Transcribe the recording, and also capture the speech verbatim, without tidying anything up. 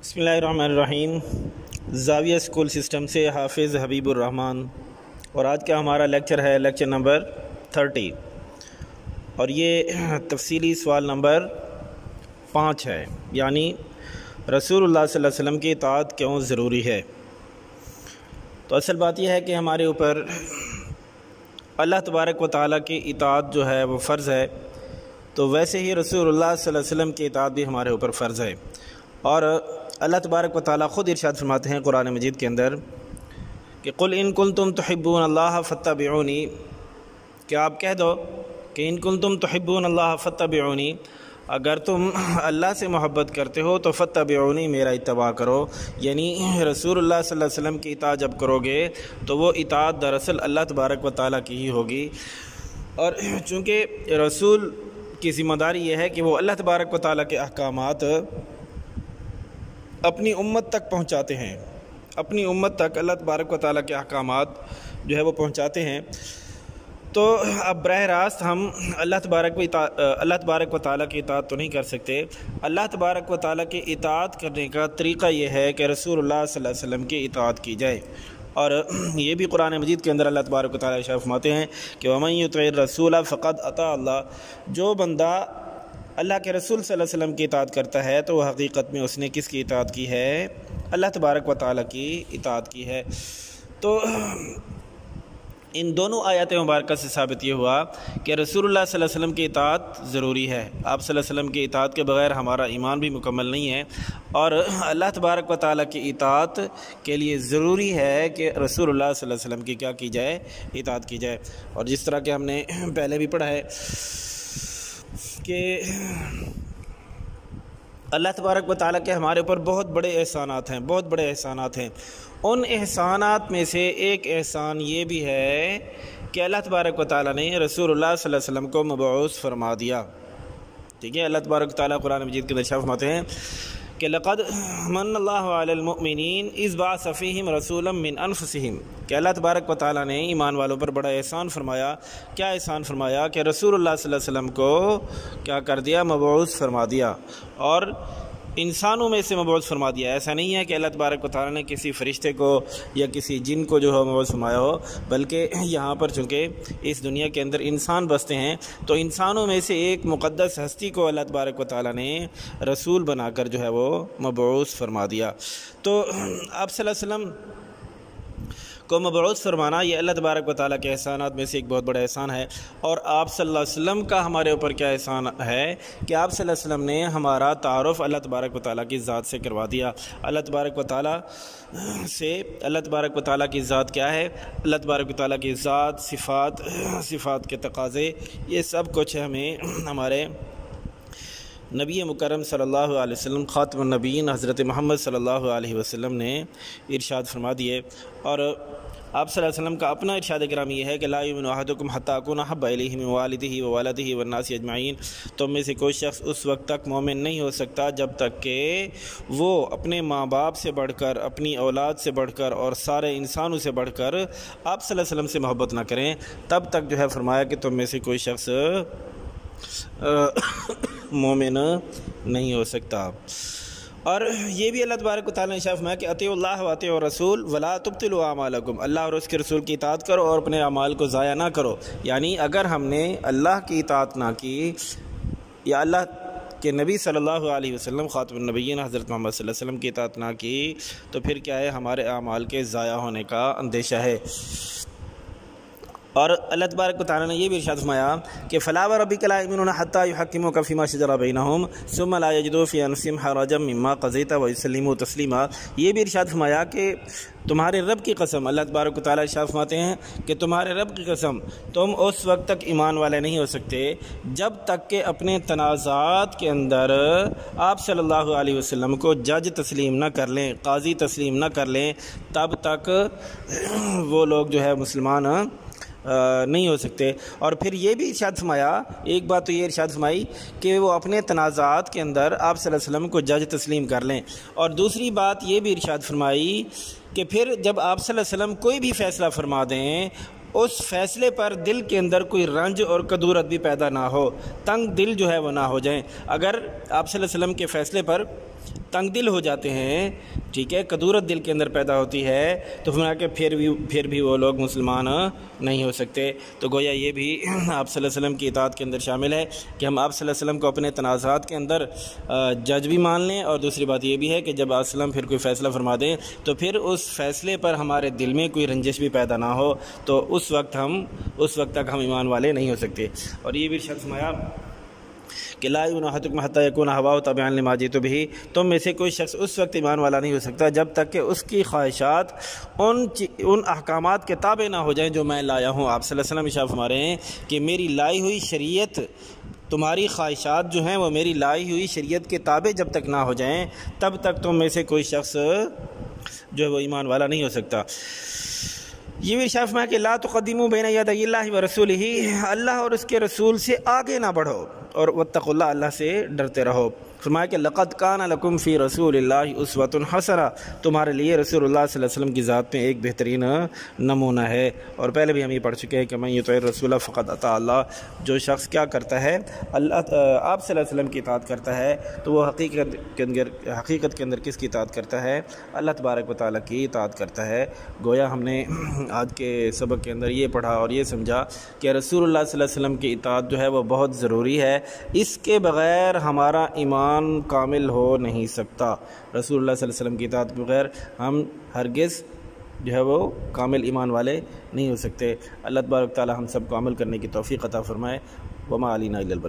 بسم اللہ الرحمن الرحیم۔ زاویہ اسکول سسٹم سے حافظ حبیب الرحمن، اور آج کا ہمارا لیکچر ہے لیکچر نمبر تھرٹی، اور یہ تفصیلی سوال نمبر پانچ ہے، یعنی رسول اللہ صلی اللہ علیہ وسلم کی اطاعت کیوں ضروری ہے۔ تو اصل بات یہ ہے کہ ہمارے اوپر اللہ تبارک و تعالیٰ کی اطاعت جو ہے وہ فرض ہے، تو ویسے ہی رسول اللہ صلی اللہ علیہ وسلم کی اطاعت بھی ہمارے اوپر فرض ہے۔ اور اللہ تبارک و تعالیٰ خود ارشاد فرماتے ہیں قرآن مجید کے اندر کہ قل ان کنتم تحبون اللہ فاتبعونی، کہ آپ کہہ دو کہ ان کنتم تحبون اللہ فاتبعونی، اگر تم اللہ سے محبت کرتے ہو تو فاتبعونی، میرا اتباع کرو، یعنی رسول اللہ صلی اللہ علیہ وسلم کی اطاعت جب کرو گے تو وہ اطاعت دراصل اللہ تبارک و تعالیٰ کی ہی ہوگی۔ اور چونکہ رسول کی ذمہ داری یہ ہے کہ وہ اللہ تبارک و تعالیٰ کے احکامات اپنی امت تک پہنچاتے ہیں، اپنی امت تک اللہ تبارک و تعالیٰ کے احکامات جو ہے وہ پہنچاتے ہیں۔ تو اب براہ راست ہم اللہ تبارک و اللہ تبارک و تعالیٰ کی اطاعت تو نہیں کر سکتے۔ اللہ تبارک و تعالیٰ کی اطاعت کرنے کا طریقہ یہ ہے کہ رسول اللہ صلی اللہ علیہ وسلم کی اطاعت کی جائے، اور یہ بھی قرآن مجید کے اندر اللہ تبارک و تعالیٰ ارشاد فرماتے ہیں کہ وَمَن يُطِعِ الرَّسُولَ فَقَدْ أَطَاعَ اللَّهَ، جو بندہ اللہ کے رسول صلی اللہ علیہ وسلم کی اطاعت کرتا ہے تو وہ حقیقت میں اس نے کس کی اطاعت کی ہے؟ اللہ تبارک و تعالیٰ کی اطاعت کی ہے۔ تو ان دونوں آیات مبارکہ سے ثابت یہ ہوا کہ رسول اللہ صلی اللہ علیہ وسلم کی اطاعت ضروری ہے۔ آپ صلی اللہ علیہ وسلم کی اطاعت کے بغیر ہمارا ایمان بھی مکمل نہیں ہے، اور اللہ تبارک و تعالیٰ کی اطاعت کے لیے ضروری ہے کہ رسول اللہ صلی اللہ علیہ وسلم کی کیا کی جائے؟ اطاعت کی جائے۔ اور جس طرح کہ ہم نے پہلے بھی پڑھا ہے کہ اللہ تبارک و تعالیٰ کے ہمارے اوپر بہت بڑے احسانات ہیں، بہت بڑے احسانات ہیں۔ ان احسانات میں سے ایک احسان یہ بھی ہے کہ اللہ تبارک و تعالیٰ نے رسول اللہ صلی اللہ علیہ وسلم کو مبعوث فرما دیا۔ ٹھیک ہے، اللہ تبارک و تعالیٰ قرآن مجید کے اندر ارشاد فرماتے ہیں کہ لقد من اللہ علی المؤمنین اذ بعث فیہم رسولا من انفسہم، کہ اللہ تبارک و تعالیٰ نے ایمان والوں پر بڑا احسان فرمایا۔ کیا احسان فرمایا؟ کہ رسول اللہ صلی اللہ علیہ وسلم کو کیا کر دیا؟ مبعوث فرما دیا، اور انسانوں میں سے مبعوث فرما دیا۔ ایسا نہیں ہے کہ اللہ تبارک و تعالیٰ نے کسی فرشتے کو یا کسی جن کو جو ہے مبعوث فرمایا ہو، بلکہ یہاں پر چونکہ اس دنیا کے اندر انسان بستے ہیں تو انسانوں میں سے ایک مقدس ہستی کو اللہ تبارک و تعالیٰ نے رسول بنا کر جو ہے وہ مبعوث فرما دیا۔ تو آپ صلی اللہ علیہ وسلم کو مبعوث فرمانا یہ اللہ تبارک و تعالیٰ کے احسانات میں سے ایک بہت بڑا احسان ہے۔ اور آپ صلی اللہ علیہ وسلم کا ہمارے اوپر کیا احسان ہے کہ آپ صلی اللہ علیہ وسلم نے ہمارا تعارف اللہ تبارک و تعالیٰ کی ذات سے کروا دیا۔ اللہ تبارک و تعالیٰ سے اللہ تبارک و تعالیٰ کی ذات کیا ہے؟ اللہ تبارک و تعالیٰ کی ذات، صفات، صفات کے تقاضے، یہ سب کچھ ہمیں ہمارے نبی مکرم صلی اللہ علیہ وسلم خاتم النبیین حضرت محمد صلی اللہ علیہ وسلم نے ارشاد فرما دیے۔ اور آپ صلی اللہ علیہ وسلم کا اپنا ارشاد گرامی یہ ہے کہ لا یؤمن احدکم حتی اکون احب الیہ من والدہ وولدہ والناس اجمعین، تم میں سے کوئی شخص اس وقت تک مومن نہیں ہو سکتا جب تک کہ وہ اپنے ماں باپ سے بڑھ کر، اپنی اولاد سے بڑھ کر اور سارے انسانوں سے بڑھ کر آپ صلی اللہ علیہ وسلم سے محبت نہ کریں، تب تک جو ہے فرمایا کہ تم میں سے کوئی شخص مومن نہیں ہو سکتا۔ اور یہ بھی اللہ تبارک و تعالیٰ نے ارشاد فرمایا کہ اطیعوا اللہ واطیعوا الرسول ولا تبطلوا اعمالکم، اللہ اور اس کے رسول کی اطاعت کرو اور اپنے اعمال کو ضائع نہ کرو۔ یعنی اگر ہم نے اللہ کی اطاعت نہ کی یا اللہ کہ نبی صلی اللہ علیہ وسلم خاتم النبیین حضرت محمد صلی اللہ علیہ وسلم کی اطاعت نہ کی تو پھر کیا ہے؟ ہمارے اعمال کے ضائع ہونے کا اندیشہ ہے۔ اور اللہ تبارک و تعالیٰ نے یہ بھی ارشاد فرمایا کہ فلا وربک لا یؤمنون حتی یحکموک فیما شجر بینہم ثم لا یجدوا فی انفسہم حرجا مما قضیت ویسلموا تسلیما، یہ بھی ارشاد فرمایا کہ تمہارے رب کی قسم، اللہ تبارک و تعالیٰ ارشاد فرماتے ہیں کہ تمہارے رب کی قسم تم اس وقت تک ایمان والے نہیں ہو سکتے جب تک کہ اپنے تنازعات کے اندر آپ صلی اللہ علیہ وسلم کو جج تسلیم نہ کر لیں، قاضی تسلیم نہ کر لیں، تب تک وہ لوگ جو ہے مسلمان نہیں ہو سکتے۔ اور پھر یہ بھی ارشاد فرمایا، ایک بات تو یہ ارشاد فرمائی کہ وہ اپنے تنازعات کے اندر آپ صلی اللہ علیہ وسلم کو جج تسلیم کر لیں، اور دوسری بات یہ بھی ارشاد فرمائی کہ پھر جب آپ صلی اللہ علیہ وسلم کوئی بھی فیصلہ فرما دیں اس فیصلے پر دل کے اندر کوئی رنج اور کدورت بھی پیدا نہ ہو، تنگ دل جو ہے وہ نہ ہو جائیں۔ اگر آپ صلی اللہ علیہ وسلم کے فیصلے پر تنگ دل ہو جاتے ہیں، ٹھیک ہے، کدورت دل کے اندر پیدا ہوتی ہے، تو فرمایا کہ پھر بھی پھر بھی وہ لوگ مسلمان نہیں ہو سکتے۔ تو گویا یہ بھی آپ صلی اللہ علیہ وسلم کی اطاعت کے اندر شامل ہے کہ ہم آپ صلی اللہ علیہ وسلم کو اپنے تنازعات کے اندر جج بھی مان لیں، اور دوسری بات یہ بھی ہے کہ جب آپ صلی اللہ علیہ وسلم پھر کوئی فیصلہ فرما دیں تو پھر اس فیصلے پر ہمارے دل میں کوئی رنجش بھی پیدا نہ ہو، تو اس وقت ہم اس وقت تک ہم ایمان والے نہیں ہو سکتے۔ اور یہ بھی شخص فرمایا کہ لا یؤمن احدکم حتی یکون ہواہ تبعا لما جئت بہ، تم میں سے کوئی شخص اس وقت ایمان والا نہیں ہو سکتا جب تک کہ اس کی خواہشات ان ان احکامات کے تابع نہ ہو جائیں جو میں لایا ہوں۔ آپ صلی اللہ علیہ وسلم ارشاد فرما رہے ہیں کہ میری لائی ہوئی شریعت، تمہاری خواہشات جو ہیں وہ میری لائی ہوئی شریعت کے تابع جب تک نہ ہو جائیں تب تک تم میں سے کوئی شخص جو ہے وہ ایمان والا نہیں ہو سکتا۔ یہ بھی ارشاد فرمایا کہ لا تقدموا بین یدی اللہ ورسولہ، اللہ اور اس کے رسول سے آگے نہ بڑھو، اور واتقوا اللہ، اللہ سے ڈرتے رہو۔ فرمایا کہ لقد کان لکم فی رسول اللہ اسوۃ حسنہ، تمہارے لیے رسول اللہ صلی اللہ علیہ وسلم کی ذات میں ایک بہترین نمونہ ہے۔ اور پہلے بھی ہم یہ پڑھ چکے ہیں کہ من یطع الرسول فقد اطاع اللہ، جو شخص کیا کرتا ہے، اللہ آپ صلی اللہ علیہ وسلم کی اطاعت کرتا ہے تو وہ حقیقت کے اندر حقیقت کے اندر کس کی اطاعت کرتا ہے؟ اللہ تبارک و تعالیٰ کی اطاعت کرتا ہے۔ گویا ہم نے آج کے سبق کے اندر یہ پڑھا اور یہ سمجھا کہ رسول اللہ صلی اللہ علیہ وسلم کی اطاعت جو ہے وہ بہت ضروری ہے، اس کے بغیر ہمارا ایمان کامل ہو نہیں سکتا۔ رسول اللہ صلی اللہ علیہ وسلم کی اطاعت کے بغیر ہم ہرگز جو ہے وہ کامل ایمان والے نہیں ہو سکتے۔ اللہ تبارک تعالی ہم سب کو عمل کرنے کی توفیق عطا فرمائے۔ وما علینا الا البلاغ۔